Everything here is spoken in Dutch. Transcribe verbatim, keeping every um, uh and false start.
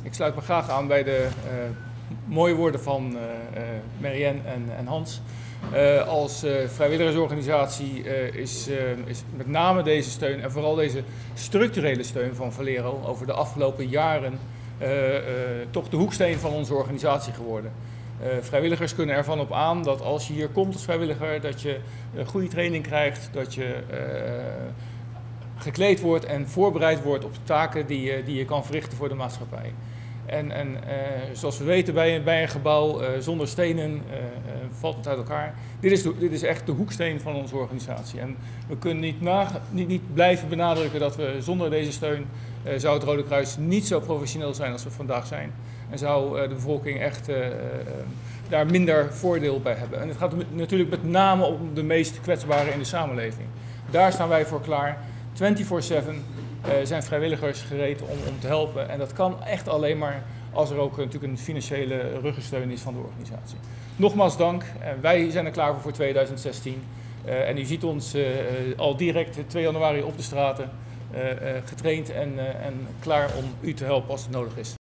Ik sluit me graag aan bij de uh, mooie woorden van uh, uh, Marianne en, en Hans. Uh, als uh, vrijwilligersorganisatie uh, is, uh, is met name deze steun en vooral deze structurele steun van Valero over de afgelopen jaren uh, uh, toch de hoeksteen van onze organisatie geworden. Uh, vrijwilligers kunnen ervan op aan dat als je hier komt als vrijwilliger, dat je uh, goede training krijgt, dat je uh, gekleed wordt en voorbereid wordt op de taken die je, die je kan verrichten voor de maatschappij. En, en uh, zoals we weten bij, bij een gebouw uh, zonder stenen uh, uh, valt het uit elkaar. Dit is, de, dit is echt de hoeksteen van onze organisatie. En we kunnen niet, na, niet, niet blijven benadrukken dat we zonder deze steun uh, zou het Rode Kruis niet zo professioneel zijn als we vandaag zijn. En zou uh, de bevolking echt uh, uh, daar minder voordeel bij hebben. En het gaat natuurlijk met name om de meest kwetsbaren in de samenleving. Daar staan wij voor klaar. vierentwintig zeven uh, zijn vrijwilligers gereed om, om te helpen. En dat kan echt alleen maar als er ook uh, natuurlijk een financiële ruggensteun is van de organisatie. Nogmaals dank. Uh, wij zijn er klaar voor voor tweeduizend zestien. Uh, en u ziet ons uh, uh, al direct twee januari op de straten uh, uh, getraind en, uh, en klaar om u te helpen als het nodig is.